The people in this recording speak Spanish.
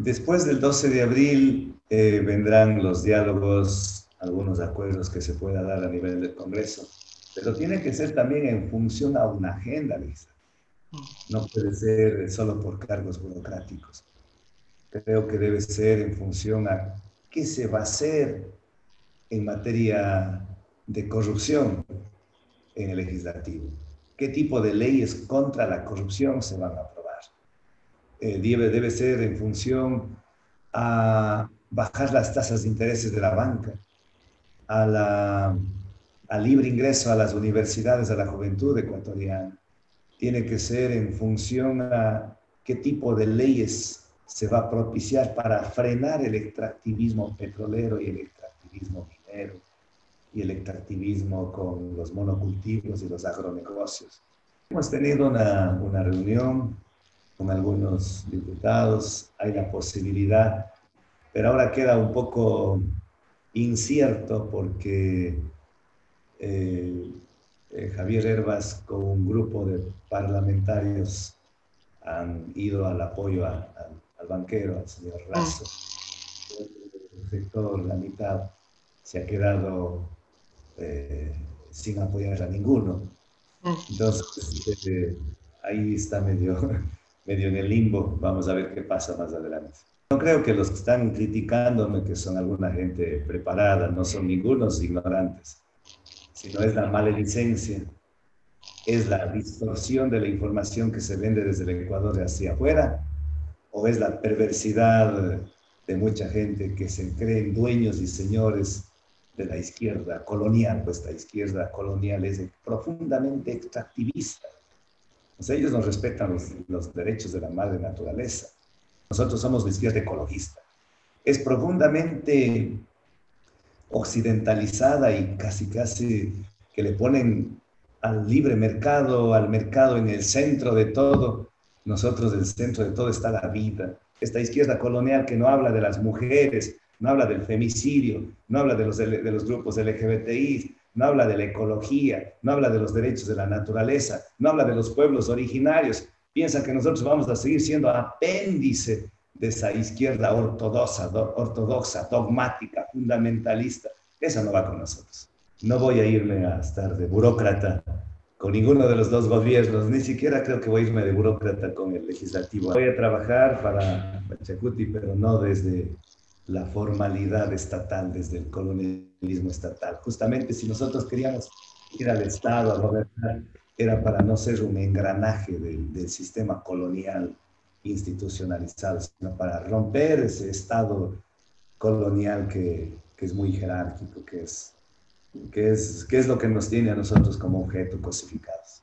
Después del 12 de abril vendrán los diálogos, algunos acuerdos que se pueda dar a nivel del Congreso, pero tiene que ser también en función a una agenda, Lisa. No puede ser solo por cargos burocráticos. Creo que debe ser en función a qué se va a hacer en materia de corrupción en el legislativo. ¿Qué tipo de leyes contra la corrupción se van a aprobar? Debe ser en función a bajar las tasas de intereses de la banca, a al libre ingreso a las universidades a la juventud ecuatoriana. Tiene que ser en función a qué tipo de leyes se va a propiciar para frenar el extractivismo petrolero y el extractivismo minero y el extractivismo con los monocultivos y los agronegocios. Hemos tenido una reunión con algunos diputados, hay la posibilidad, pero ahora queda un poco incierto porque eh, Javier Herbas con un grupo de parlamentarios han ido al apoyo al banquero, al señor Razo. El sector, la mitad, se ha quedado sin apoyar a ninguno. Entonces, ahí está medio, medio en el limbo. Vamos a ver qué pasa más adelante. No creo que los que están criticándome, que son alguna gente preparada, no son ningunos ignorantes, sino es la maledicencia, es la distorsión de la información que se vende desde el Ecuador hacia afuera, o es la perversidad de mucha gente que se creen dueños y señores de la izquierda colonial, pues esta izquierda colonial es profundamente extractivista. O sea, ellos no respetan los derechos de la madre naturaleza. Nosotros somos la izquierda ecologista. Es profundamente occidentalizada y casi que le ponen al libre mercado, al mercado en el centro de todo. Nosotros, en el centro de todo está la vida. Esta izquierda colonial que no habla de las mujeres, no habla del femicidio, no habla de los grupos LGBTI, no habla de la ecología, no habla de los derechos de la naturaleza, no habla de los pueblos originarios. Piensa que nosotros vamos a seguir siendo apéndice de esa izquierda ortodoxa, dogmática, fundamentalista. Esa no va con nosotros. No voy a irme a estar de burócrata con ninguno de los dos gobiernos, ni siquiera creo que voy a irme de burócrata con el legislativo. Voy a trabajar para Pachacuti, pero no desde la formalidad estatal, desde el colonialismo estatal. Justamente si nosotros queríamos ir al Estado a gobernar, era para no ser un engranaje del sistema colonial institucionalizado, sino para romper ese Estado colonial que es muy jerárquico, que es lo que nos tiene a nosotros como objeto cosificados.